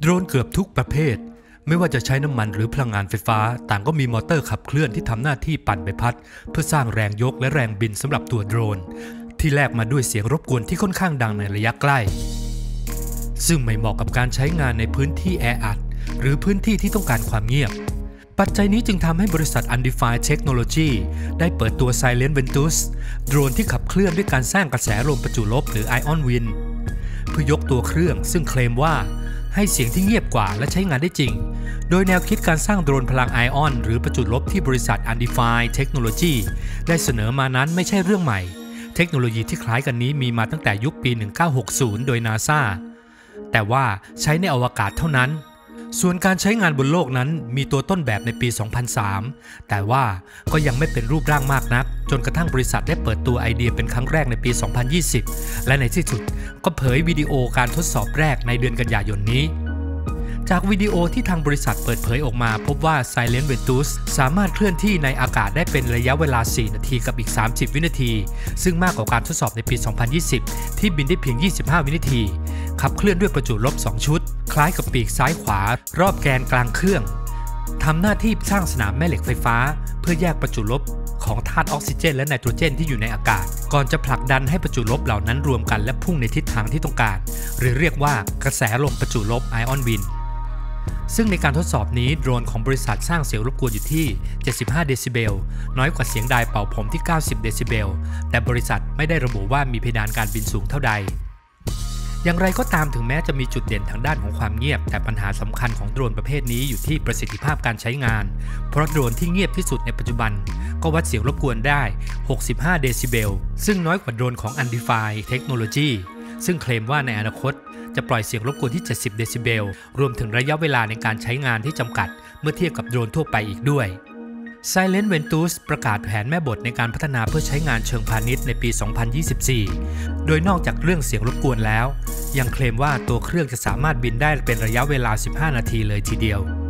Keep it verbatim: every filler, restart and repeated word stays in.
โดรนเกือบทุกประเภทไม่ว่าจะใช้น้ำมันหรือพลังงานไฟฟ้าต่างก็มีมอเตอร์ขับเคลื่อนที่ทำหน้าที่ปั่นใบพัดเพื่อสร้างแรงยกและแรงบินสำหรับตัวโดรนที่แลกมาด้วยเสียงรบกวนที่ค่อนข้างดังในระยะใกล้ซึ่งไม่เหมาะกับการใช้งานในพื้นที่แออัดหรือพื้นที่ที่ต้องการความเงียบปัจจัยนี้จึงทำให้บริษัท Undefined Technology ได้เปิดตัว Silent Ventus โดรนที่ขับเคลื่อนด้วยการสร้างกระแสลมประจุลบหรือ Ion Wind เพื่อยกตัวเครื่องซึ่งเคลมว่าให้เสียงที่เงียบกว่าและใช้งานได้จริงโดยแนวคิดการสร้างโดรนพลังไอออนหรือประจุลบที่บริษัท Undefined Technology ได้เสนอมานั้นไม่ใช่เรื่องใหม่เทคโนโลยีที่คล้ายกันนี้มีมาตั้งแต่ยุคปี หนึ่งเก้าหกศูนย์ โดย นาซา แต่ว่าใช้ในอวกาศเท่านั้นส่วนการใช้งานบนโลกนั้นมีตัวต้นแบบในปี สองพันสาม แต่ว่าก็ยังไม่เป็นรูปร่างมากนักจนกระทั่งบริษัทได้เปิดตัวไอเดียเป็นครั้งแรกในปี สองพันยี่สิบ และในที่สุดก็เผยวิดีโอการทดสอบแรกในเดือนกันยายนนี้จากวิดีโอที่ทางบริษัทเปิดเผยออกมาพบว่า Silent Ventus สามารถเคลื่อนที่ในอากาศได้เป็นระยะเวลา สี่ นาทีกับอีก สามสิบ วินาทีซึ่งมากกว่าการทดสอบในปี สองพันยี่สิบ ที่บินได้เพียง ยี่สิบห้า วินาทีขับเคลื่อนด้วยประจุลบ สอง ชุดคล้ายกับปีกซ้ายขวารอบแกนกลางเครื่องทำหน้าที่สร้างสนามแม่เหล็กไฟฟ้าเพื่อแยกประจุลบของธาตุออกซิเจนและไนโตรเจนที่อยู่ในอากาศก่อนจะผลักดันให้ประจุลบเหล่านั้นรวมกันและพุ่งในทิศทางที่ต้องการหรือเรียกว่ากระแสลมประจุลบ Ion Windซึ่งในการทดสอบนี้โดรนของบริษัทสร้างเสียงรบกวนอยู่ที่เจ็ดสิบห้าเดซิเบลน้อยกว่าเสียงไดร์เป่าผมที่เก้าสิบเดซิเบลแต่บริษัทไม่ได้ระบุว่ามีเพดานการบินสูงเท่าใดอย่างไรก็ตามถึงแม้จะมีจุดเด่นทางด้านของความเงียบแต่ปัญหาสำคัญของโดรนประเภทนี้อยู่ที่ประสิทธิภาพการใช้งานเพราะโดรนที่เงียบที่สุดในปัจจุบันก็วัดเสียงรบกวนได้หกสิบห้าเดซิเบลซึ่งน้อยกว่าโดรนของ Undefined Technology ซึ่งเคลมว่าในอนาคตจะปล่อยเสียงรบกวนที่เจ็ดสิบเดซิเบลรวมถึงระยะเวลาในการใช้งานที่จำกัดเมื่อเทียบกับโดรนทั่วไปอีกด้วย Silent Ventus ประกาศแผนแม่บทในการพัฒนาเพื่อใช้งานเชิงพาณิชย์ในปี สองพันยี่สิบสี่ โดยนอกจากเรื่องเสียงรบกวนแล้วยังเคลมว่าตัวเครื่องจะสามารถบินได้เป็นระยะเวลา สิบห้า นาทีเลยทีเดียว